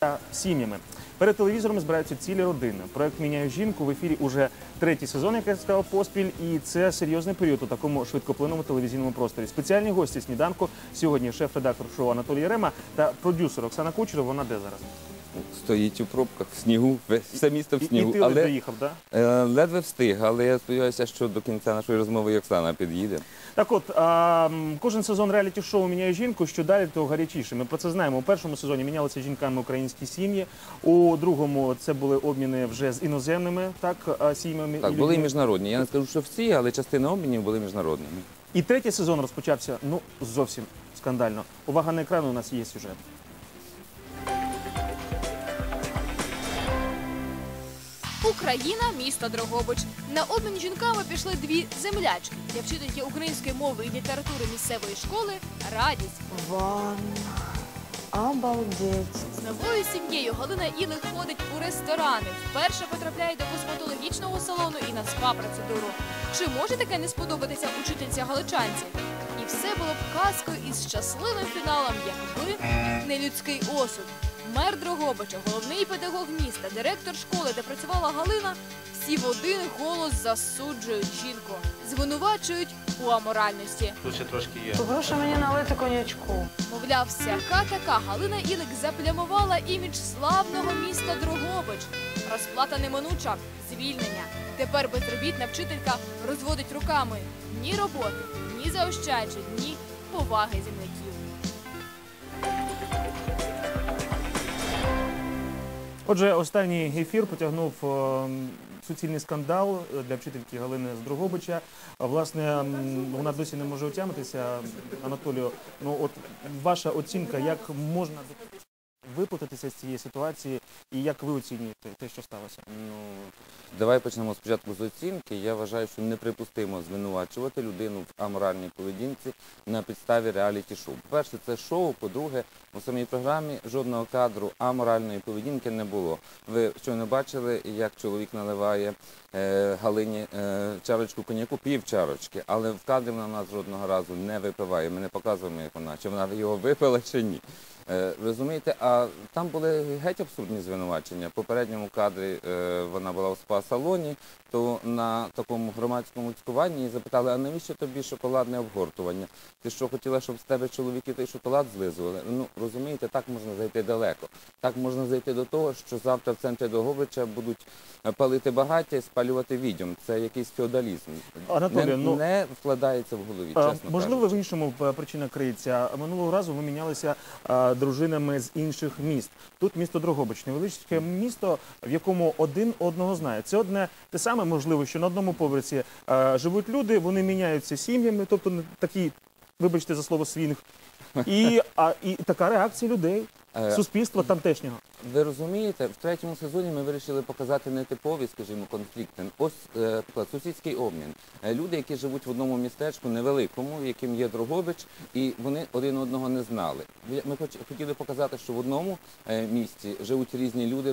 сім'ями. Перед телевізором збираються цілі родини. Проект «Міняю жінку» в ефірі уже третій сезон, як я сказав, поспіль. І це серйозний період у такому швидкоплинному телевізійному просторі. Спеціальні гості «Сніданку» сьогодні шеф-редактор шоу Анатолій Ярема та продюсер Оксана Кучерова. Вона де зараз? Стоїть у пробках, в снігу, все місто в снігу. І ти ледве доїхав, так? Ледве встиг, але я сподіваюся, що до кінця нашої розмови і Оксана під'їде. Так от, кожен сезон реаліті-шоу «Міняю жінку», що далі, то гарячіше. Ми про це знаємо. У першому сезоні мінялися жінками українські сім'ї, у другому це були обміни вже з іноземними сім'ями. Так, були і міжнародні. Я не скажу, що всі, але частина обмінів були міжнародними. І третій сезон розпочався, зовсім скандально. Увага на екран, у нас є сюжет. Україна – місто Дрогобич. На обмін жінками пішли дві землячки. Для вчительки української мови і літератури місцевої школи – радість. Ван. Обалдеть. З новою сім'єю Галина Ілик ходить у ресторани. Вперше потрапляє до косметологічного салону і на спа-процедуру. Чи може таке не сподобатися учительці галичанці? І все було б казкою із щасливим фіналом, якби не людський осуд. Мер Дрогобича, головний педагог міста, директор школи, де працювала Галина, всі в один голос засуджують жінку. Звинувачують у аморальності. Тут ще трошки є. Прошу мені налити коньячку. Мовляв, всяка така Галина Ілик заплямувала імідж славного міста Дрогобич. Розплата неминуча – звільнення. Тепер безробітна вчителька розводить руками. Ні роботи, ні заощаджень, ні поваги земляків. Отже, останній ефір потягнув суцільний скандал для вчительки Галини з Дрогобича. Власне, вона досі не може отямитися. Анатолію, от ваша оцінка, як можна виплутатися з цієї ситуації і як ви оцінюєте те, що сталося? Давай почнемо спочатку з оцінки. Я вважаю, що неприпустимо звинувачувати людину в аморальній поведінці на підставі реаліті-шоу. По-перше, це шоу, по-друге, у самій програмі жодного кадру аморальної поведінки не було. Ви щойно бачили, як чоловік наливає Галині чарочку коньяку, півчарочки, але в кадрі вона нас жодного разу не випиває. Ми не показуємо, як вона, чи вона його випила, чи ні. Розумієте, а там були геть абсурдні звинувачення. В попередньому кадрі вона була в спа-салоні, то на такому громадському цькуванні її запитали, а навіщо тобі шоколадне обгортування? Ти що, хотіла, щоб з тебе чоловіки той шоколад злизували? Розумієте, так можна зайти далеко. Так можна зайти до того, що завтра в центрі Дрогобича будуть палити багаття і спалювати відьом. Це якийсь феодалізм. Анатолій, не вкладається в голові, чесно кажучи. Можливо, в іншому причина криється. Минулого разу ви мінялися дружинами з інших міст. Тут місто Дрогобич, невеличке місто, в якому один одного знає. Це одне те саме, можливо, що на одному поверсі живуть люди, вони міняються сім'ями, тобто такі, вибачте за слово, свінг. І така реакція людей, суспільства тамтешнього. Ви розумієте, в третьому сезоні ми вирішили показати нетипові, скажімо, конфлікти. Ось, наприклад, сусідський обмін. Люди, які живуть в одному містечку невеликому, яким є Дрогобич, і вони один одного не знали. Ми хотіли показати, що в одному місті живуть різні люди,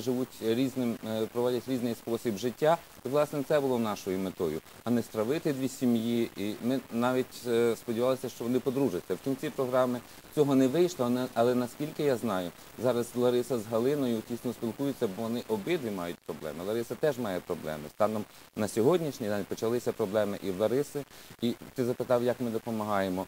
проводять різний спосіб життя. І, власне, це було нашою метою, а не стравити дві сім'ї. І ми навіть сподівалися, що вони подружаться. В кінці програми цього не вийшло, але наскільки я знаю, зараз Лариса з Галиною тісно спілкуються, бо вони обидві мають проблеми. Лариса теж має проблеми. Станом на сьогоднішній день почалися проблеми і в Лариси. І ти запитав, як ми допомагаємо.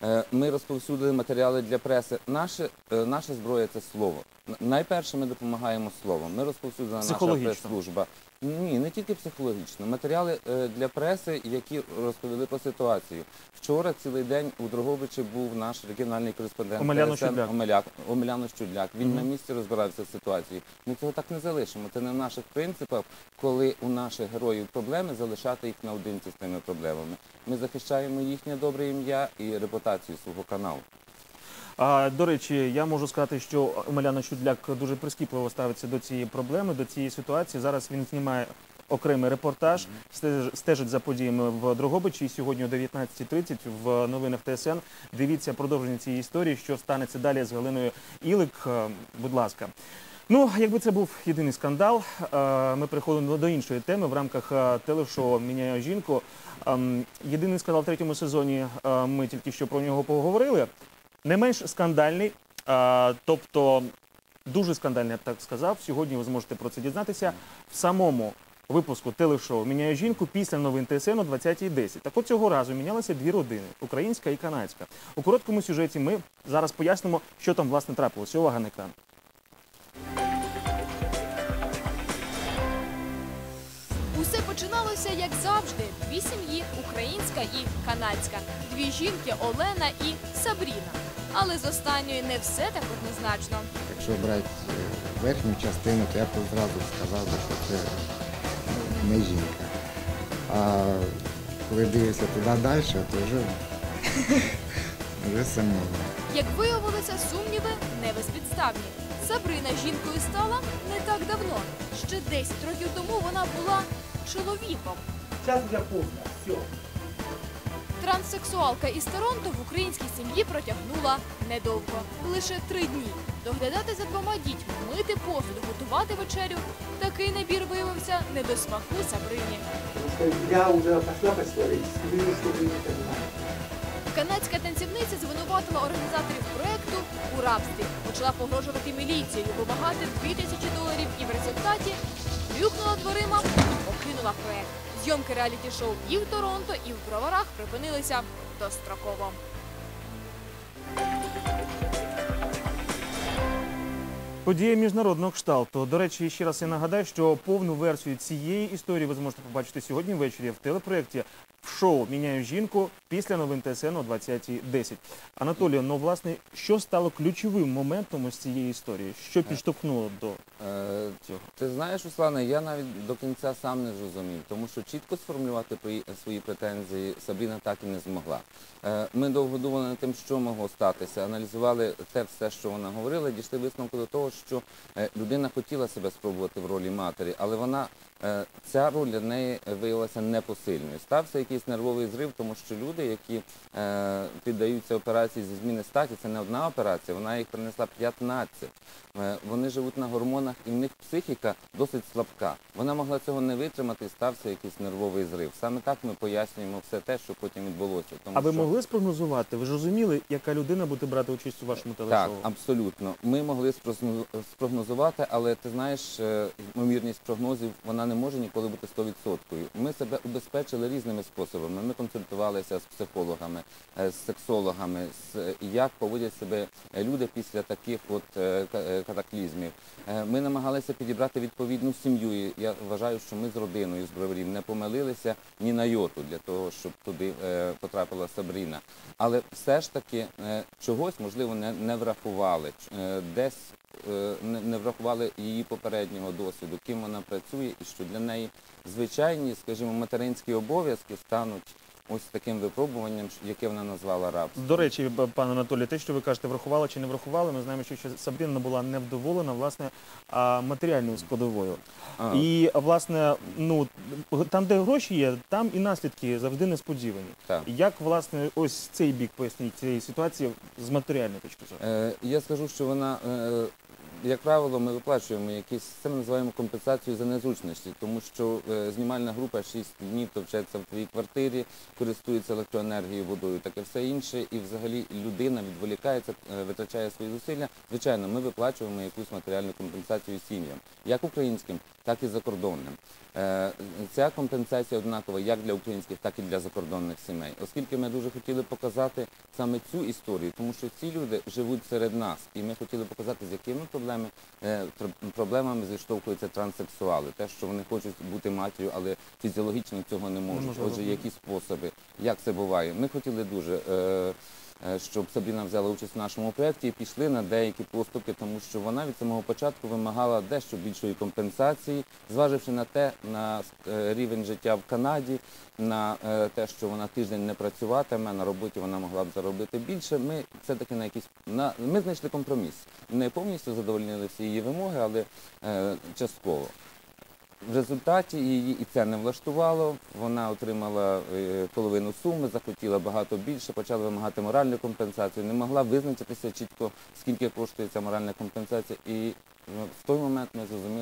Ми розповсюдили матеріали для преси. Наша зброя – це слово. Найперше ми допомагаємо словом. Ми розповсюдила наша прес-служба. Ні, не тільки психологічно. Матеріали для преси, які розповіли про ситуацію. Вчора цілий день у Дрогобичі був наш регіональний кореспондент Омелян Щудляк. Він на місці розбирався з ситуацією. Ми цього так не залишимо. Це не в наших принципах, коли у наших героїв проблеми, залишати їх наодинці з тими проблемами. Ми захищаємо їхнє добре ім'я і репутацію свого каналу. До речі, я можу сказати, що Омелян Щудляк дуже прискіпливо ставиться до цієї проблеми, до цієї ситуації. Зараз він знімає окремий репортаж, стежить за подіями в Дрогобичі. І сьогодні о 19:30 в новинах ТСН дивіться продовження цієї історії, що станеться далі з Галиною Ілик. Будь ласка. Якби це був єдиний скандал, ми переходимо до іншої теми в рамках телешоу «Міняю жінку». Єдиний скандал в третьому сезоні, ми тільки що про нього поговорили. Не менш скандальний, тобто дуже скандальне, я б так сказав. Сьогодні ви зможете про це дізнатися в самому випуску телешоу «Міняю жінку» після новин ТСН о 20:10. Так от цього разу мінялися дві родини – українська і канадська. У короткому сюжеті ми зараз пояснимо, що там власне трапилося. Увага на екран. Усе починалося, як завжди. Дві сім'ї – українська і канадська. Дві жінки – Олена і Сабріна. Але з останньої не все так однозначно. Якщо брати верхню частину, то я б одразу сказав, би, що це не жінка. А коли дивишся туди далі, то вже сумнівно. Як виявилося, сумніви не безпідставні. Сабрина жінкою стала не так давно. Ще 10 років тому вона була чоловіком. Час вже поздно. Все. Транссексуалка із Торонто в українській сім'ї протягнула недовго. Лише 3 дні. Доглядати за 2 дітьми, мити посуд, готувати вечерю. Такий набір виявився не до смаку Сабрині. Потому что я уже пошла по истории, вижу, что вы не понимаете. Канадська танцівниця звинуватила організаторів проекту у рабстві. Почала погрожувати міліцією, вимагати $2000 і в результаті грюкнула дверима і покинула проект. Зйомки реаліті-шоу і в Торонто, і в Броварах припинилися достроково. Подія міжнародного кшталту. До речі, ще раз я нагадаю, що повну версію цієї історії ви зможете побачити сьогодні ввечері в телепроєкті в шоу «Міняю жінку» після новин ТСН о 20:10. Анатолію, ну власне, що стало ключовим моментом ось цієї історії? Що підштовхнуло до цього? Ти знаєш, Руслане, я навіть до кінця сам не зрозумів, тому що чітко сформулювати свої претензії Сабріна так і не змогла. Ми довго думали над тим, що могло статися, аналізували те все, що вона говорила, дійшли висновку до того, що людина хотіла себе спробувати в ролі матері, але ця роль для неї виявилася непосильною. Стався якийсь нервовий зрив, тому що люди, які піддаються операції зі зміни статі, це не одна операція, вона їх принесла 15. Вони живуть на гормонах, і в них психіка досить слабка. Вона могла цього не витримати, і стався якийсь нервовий зрив. Саме так ми пояснюємо все те, що потім відбулося. А ви могли спрогнозувати? Ви ж розуміли, яка людина буде брати участь у вашому телешоу? Так, абсолютно. Ми могли спрогнозувати, але ти знаєш, ймовірність прогнозів, вона не може ніколи бути 100%. Ми себе убезпечили різними способами. Ми консультувалися з психологами, з сексологами, як поводять себе люди після таких от катаклізмів. Ми намагалися підібрати відповідну сім'ю. Я вважаю, що ми з родиною, з Броварів не помилилися ні на йоту для того, щоб туди потрапила Сабріна. Але все ж таки чогось, можливо, не врахували. Десь не врахували її попереднього досвіду, ким вона працює, і що для неї звичайні, скажімо, материнські обов'язки стануть ось таким випробуванням, яке вона назвала рабством. До речі, пане Анатолій, те, що ви кажете, врахували чи не врахували, ми знаємо, що Сабріна була невдоволена, власне, матеріальною складовою. І, власне, ну, там, де гроші є, там і наслідки завжди несподівані. Так. Як, власне, ось цей бік, поясніть, цієї ситуації з матеріальної точки зору? Я скажу, що вона, як правило, ми виплачуємо якісь, це ми називаємо компенсацію за незручності, тому що знімальна група 6 днів товчеться в твоїй квартирі, користується електроенергією, водою, таке все інше, і взагалі людина відволікається, витрачає свої зусилля. Звичайно, ми виплачуємо якусь матеріальну компенсацію сім'ям, як українським, так і закордонним. Ця компенсація однакова як для українських, так і для закордонних сімей. Оскільки ми дуже хотіли показати саме цю історію, тому що ці люди живуть серед нас, і ми хотіли показати, з якими проблемами зіштовхуються транссексуали. Те, що вони хочуть бути матір'ю, але фізіологічно цього не можуть. Отже, які способи, як це буває. Ми хотіли дуже, щоб Сабріна взяла участь в нашому проєкті і пішли на деякі поступки, тому що вона від самого початку вимагала дещо більшої компенсації, зваживши на те, на рівень життя в Канаді, на те, що вона тиждень не працюватиме, на роботі вона могла б заробити більше. Ми все-таки ми знайшли компроміс. Не повністю задовольнили всі її вимоги, але частково. В результаті її і це не влаштувало, вона отримала половину суми, захотіла багато більше, почала вимагати моральну компенсацію, не могла визначитися чітко, скільки коштує ця моральна компенсація. І в той момент ми зрозуміли,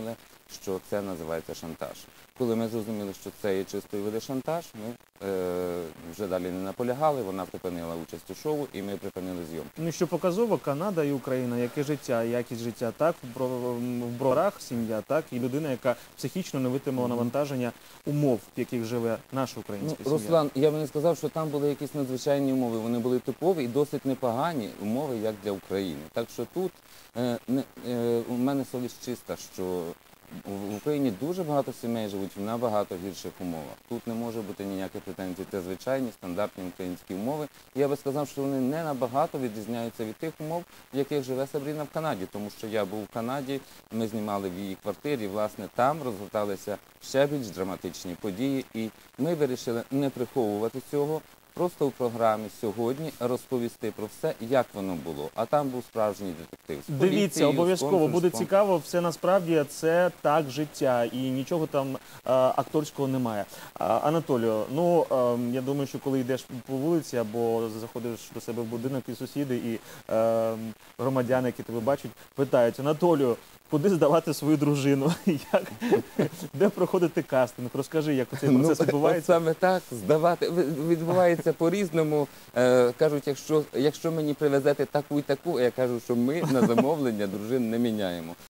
що це називається шантаж. Коли ми зрозуміли, що це є чистої води шантаж, ми вже далі не наполягали, вона припинила участь у шоу і ми припинили зйомку. Ну, що показово, Канада і Україна, яке життя, якість життя, так, в Броварах сім'я, так, і людина, яка психічно не витримала навантаження умов, в яких живе наша українська сім'я. Руслан, я би не сказав, що там були якісь надзвичайні умови. Вони були типові і досить непогані умови, як для України. Так що тут у мене совість чиста, що в Україні дуже багато сімей живуть в набагато гірших умовах. Тут не може бути ніяких претензій. Це звичайні стандартні українські умови. І я би сказав, що вони не набагато відрізняються від тих умов, в яких живе Сабріна в Канаді. Тому що я був в Канаді, ми знімали в її квартирі, власне, там розгорталися ще більш драматичні події. І ми вирішили не приховувати цього, просто у програмі сьогодні розповісти про все, як воно було. А там був справжній детектив. З Дивіться, поліцією, з обов'язково, буде консульством. цікаво, все насправді це так життя і нічого там акторського немає. Анатолію, ну я думаю, що коли йдеш по вулиці або заходиш до себе в будинок, і сусіди, і громадяни, які тебе бачать, питають: Анатолію, куди здавати свою дружину? Де проходити кастинг? Розкажи, як цей процес От відбувається. саме так, здавати, відбувається по-різному. Кажуть, якщо мені привезете таку і таку, я кажу, що ми на замовлення дружин не міняємо.